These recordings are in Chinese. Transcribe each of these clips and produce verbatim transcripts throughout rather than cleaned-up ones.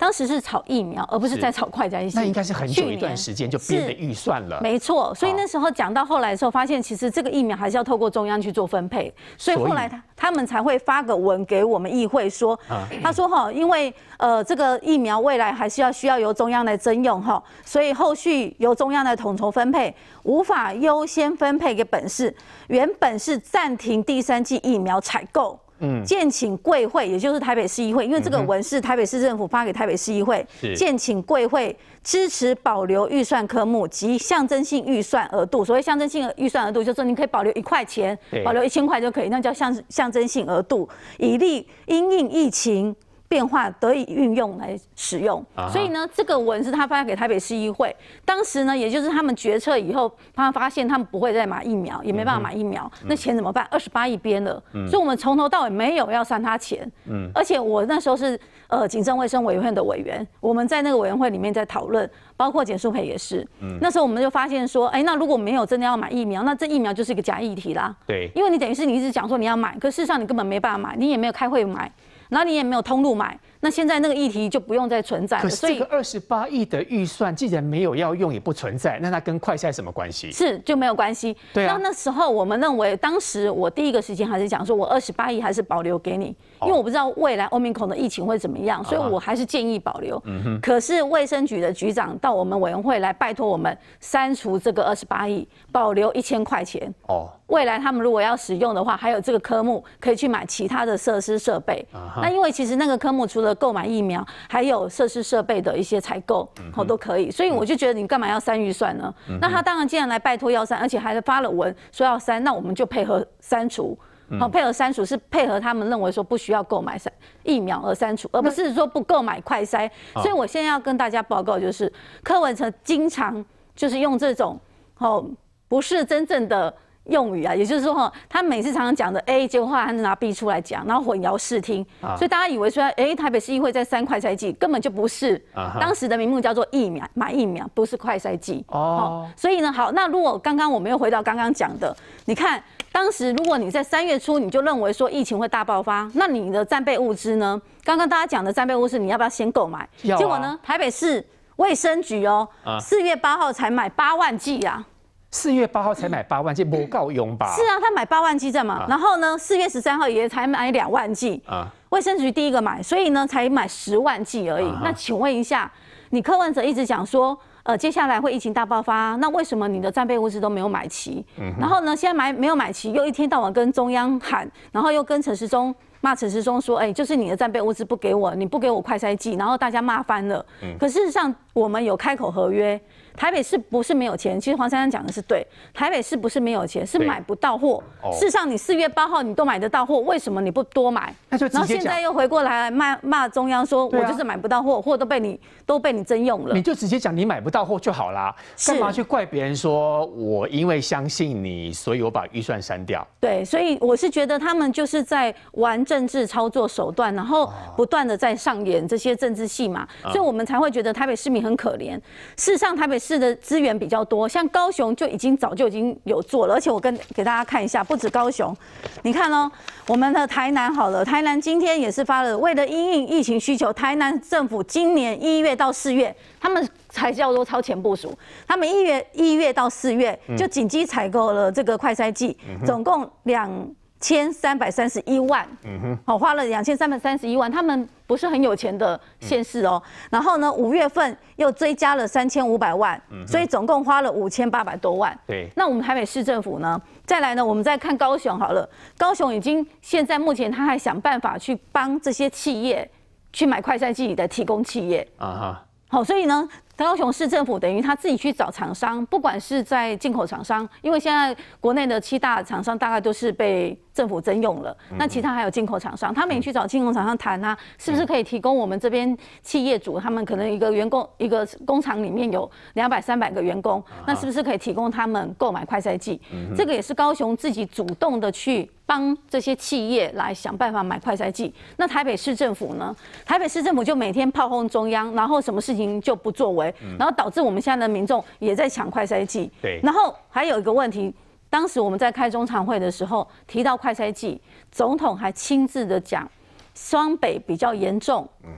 当时是炒疫苗，而不是在炒快筛剂。 那应该是很久一段时间就编的预算了。 没错，所以那时候讲到后来的时候，发现其实这个疫苗还是要透过中央去做分配，所以后来他他们才会发个文给我们议会说，他说哈，因为呃这个疫苗未来还是要需要由中央来征用哈，所以后续由中央来统筹分配，无法优先分配给本市，原本是暂停第三剂疫苗采购。嗯，建请贵会，也就是台北市议会，因为这个文是台北市政府发给台北市议会，建请贵会支持保留预算科目及象征性预算额度。所谓象征性预算额度，就是说你可以保留一块钱，保留一千块就可以，那叫象象征性额度，以利因应疫情变化得以运用来使用，所以呢，这个文是他发给台北市议会。当时呢，也就是他们决策以后，他们发现他们不会再买疫苗，也没办法买疫苗，那钱怎么办？二十八亿编了，所以我们从头到尾没有要删他钱。而且我那时候是呃警政卫生委员会的委员，我们在那个委员会里面在讨论，包括简淑培也是。那时候我们就发现说，哎，那如果没有真的要买疫苗，那这疫苗就是一个假议题啦。 对， 因为你等于是你一直讲说你要买，可事实上你根本没办法买，你也没有开会买。然后你也没有通路买，那现在那个议题就不用再存在了。 可是这个二十八亿的预算既然没有要用，也不存在，那它跟快筛什么关系？ 是就没有关系。 对啊。 那那时候我们认为，当时我第一个时间还是讲说，我二十八亿还是保留给你，因为我不知道未来 Omicron 的疫情会怎么样，所以我还是建议保留。嗯、可是卫生局的局长到我们委员会来拜托我们删除这个二十八亿，保留一千块钱。哦。未来他们如果要使用的话，还有这个科目可以去买其他的设施设备。那因为其实那个科目除了购买疫苗，还有设施设备的一些采购，好都可以。所以我就觉得你干嘛要删预算呢？那他当然既然来拜托要删，而且还发了文说要删，那我们就配合删除。好，配合删除是配合他们认为说不需要购买疫苗而删除，而不是说不购买快筛。所以我现在要跟大家报告就是，柯文哲经常就是用这种哦不是真正的用语啊，也就是说哈，他每次常常讲的 A， 结果后来他拿 B 出来讲，然后混淆视听，所以大家以为说，哎，台北市议会在删快筛剂，根本就不是。当时的名目叫做疫苗，买疫苗，不是快筛剂。哦，所以呢，好，那如果刚刚我们又回到刚刚讲的，你看，当时如果你在三月初你就认为说疫情会大爆发，那你的战备物资呢？刚刚大家讲的战备物资，你要不要先购买？ 要啊。 结果呢，台北市卫生局哦，四月八号才买八万剂啊。 四月八号才买八万剂，不够用吧？ 是啊，他买八万剂在嘛，啊、然后呢，四月十三号也才买两万剂啊。卫生局第一个买，所以呢才买十万剂而已。啊、那请问一下，你柯文哲一直讲说，呃，接下来会疫情大爆发，那为什么你的战备物资都没有买齐？嗯、然后呢，现在买没有买齐，又一天到晚跟中央喊，然后又跟陈时中骂陈时中说，哎、欸，就是你的战备物资不给我，你不给我快筛剂，然后大家骂翻了。嗯、可事实上，我们有开口合约。台北市不是没有钱，其实黄珊珊讲的是对，台北市不是没有钱，是买不到货。哦、事实上，你四月八号你都买得到货，为什么你不多买？ 那就直接讲。 然后现在又回过来骂骂中央说，我就是买不到货，货都被你都被你征用了。 你就直接讲你买不到货就好啦，干嘛去怪别人说我因为相信你，所以我把预算删掉？ 对，所以我是觉得他们就是在玩政治操作手段，然后不断的在上演这些政治戏码，哦、所以我们才会觉得台北市民很可怜。事实上，台北市的资源比较多，像高雄就已经早就已经有做了，而且我跟给大家看一下，不止高雄，你看哦，我们的台南好了，台南今天也是发了，为了因应疫情需求，台南政府今年一月到四月，他们才叫做超前部署，他们一月一月到四月就紧急采购了这个快筛剂，嗯、总共两千三百三十一万，嗯哼，好，花了两千三百三十一万，他们不是很有钱的县市哦。嗯、然后呢，五月份又追加了三千五百万，嗯、所以总共花了五千八百多万。 对， 那我们台北市政府呢？再来呢，我们再看高雄好了，高雄已经现在目前他还想办法去帮这些企业去买快筛剂的提供企业啊哈。好，所以呢。高雄市政府等于他自己去找厂商，不管是在进口厂商，因为现在国内的七大厂商大概都是被政府征用了，那其他还有进口厂商，他们也去找进口厂商谈啊，是不是可以提供我们这边企业主，他们可能一个员工一个工厂里面有两百三百个员工，那是不是可以提供他们购买快筛剂？这个也是高雄自己主动的去帮这些企业来想办法买快筛剂。那台北市政府呢？台北市政府就每天炮轰中央，然后什么事情就不作为。然后导致我们现在的民众也在抢快筛剂。 对。 然后还有一个问题，当时我们在开中常会的时候提到快筛剂，总统还亲自的讲，双北比较严重。嗯。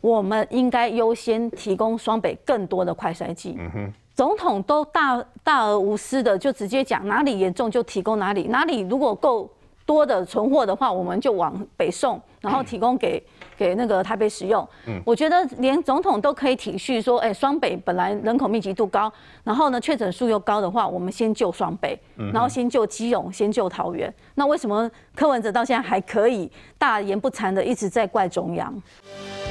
我们应该优先提供双北更多的快筛剂。嗯哼。总统都大大而无私的就直接讲哪里严重就提供哪里，哪里如果够多的存货的话，我们就往北送，然后提供给给那个台北使用。嗯，我觉得连总统都可以体恤说，哎，双北本来人口密集度高，然后呢确诊数又高的话，我们先救双北，然后先救基隆，先救桃园。那为什么柯文哲到现在还可以大言不惭的一直在怪中央？